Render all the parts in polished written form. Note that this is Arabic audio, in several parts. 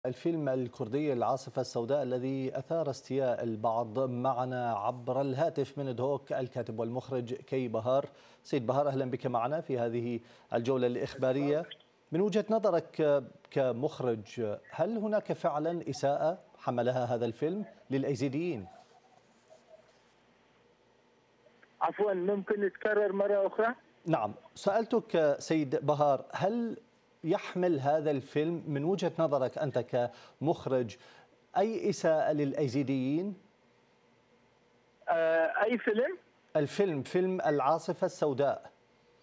الفيلم الكردي العاصفة السوداء الذي أثار استياء البعض معنا عبر الهاتف من دهوك الكاتب والمخرج كي بهار. سيد بهار، أهلا بك معنا في هذه الجولة الإخبارية. من وجهة نظرك كمخرج، هل هناك فعلا إساءة حملها هذا الفيلم للأيزيديين؟ عفوا، ممكن نتكرر مرة أخرى؟ نعم، سألتك سيد بهار، هل يحمل هذا الفيلم من وجهة نظرك أنت كمخرج أي إساءة للأيزيديين؟ أي فيلم؟ فيلم العاصفة السوداء.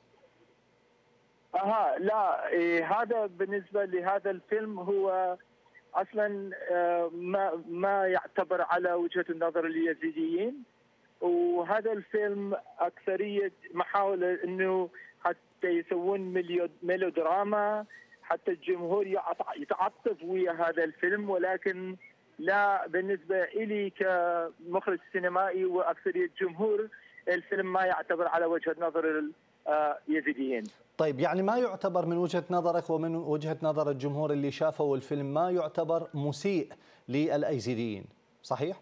لا، هذا بالنسبة لهذا الفيلم هو أصلا ما يعتبر على وجهة النظر اليزيديين، وهذا الفيلم أكثرية محاولة أنه حتى يسوون ميلودراما، حتى الجمهور يتعاطف ويا هذا الفيلم، ولكن لا، بالنسبة إلي كمخرج سينمائي وأكثرية الجمهور الفيلم ما يعتبر على وجهة نظر اليزيديين. طيب، يعني ما يعتبر من وجهة نظرك ومن وجهة نظر الجمهور اللي شافوا الفيلم ما يعتبر مسيء للأيزيديين، صحيح؟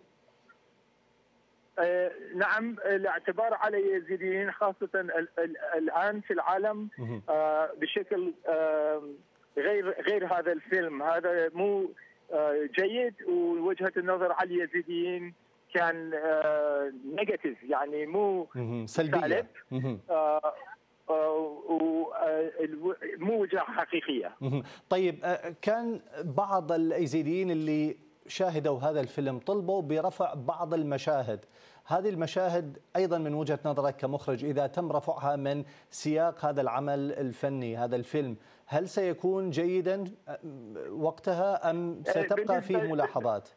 نعم، الاعتبار على اليزيديين خاصة الآن في العالم بشكل غير هذا الفيلم، هذا مو جيد، ووجهة النظر على اليزيديين كان نيجاتيف، يعني مو سلبية، مو وجهة حقيقية. طيب، كان بعض الأيزيديين اللي شاهدوا هذا الفيلم طلبوا برفع بعض المشاهد. هذه المشاهد أيضا من وجهة نظرك كمخرج، إذا تم رفعها من سياق هذا العمل الفني، هذا الفيلم، هل سيكون جيدا وقتها أم ستبقى فيه ملاحظات؟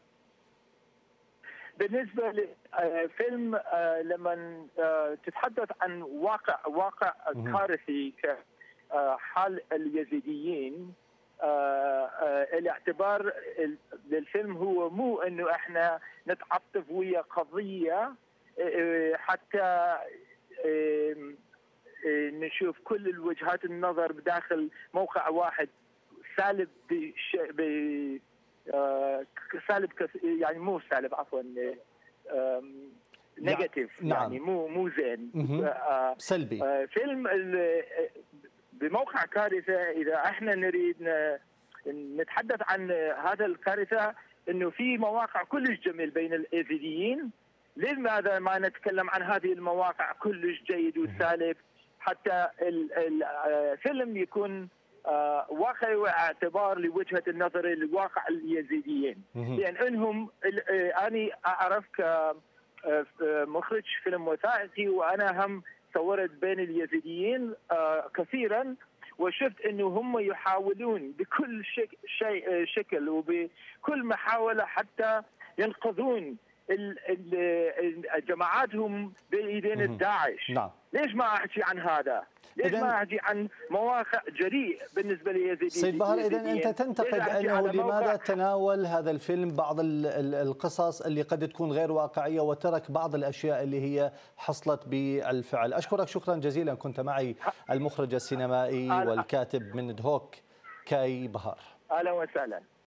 بالنسبة لفيلم لما تتحدث عن واقع كارثي كحال اليزيديين، الاعتبار للفيلم هو مو انه احنا نتعاطف ويا قضيه حتى نشوف كل الوجهات النظر بداخل موقع واحد سالب يعني مو سالب، عفوا، نيجاتيف، نعم. يعني مو زين، سلبي. فيلم بموقع كارثة. إذا احنا نريد نتحدث عن هذا الكارثة، انه في مواقع كلش جميل بين الايزيديين، لماذا ما نتكلم عن هذه المواقع كلش جيد وسالب، حتى الفيلم يكون واقعي واعتبار لوجهة النظر الواقع اليزيديين، لأن انهم أنا أعرف كمخرج فيلم وثائقي، وأنا هم صورت بين اليزيديين كثيرا، وشفت انه هم يحاولون بكل شكل وبكل محاولة حتى ينقذون جماعاتهم بايدين الداعش. نعم. ليش ما احكي عن هذا؟ ليش ما احكي عن مواقع جريء بالنسبه لليزيديين؟ سيد بهار، اذا انت تنتقد انه لماذا تناول هذا الفيلم بعض القصص اللي قد تكون غير واقعيه وترك بعض الاشياء اللي هي حصلت بالفعل. اشكرك شكرا جزيلا، كنت معي المخرج السينمائي والكاتب من دهوك كي بهار. اهلا وسهلا.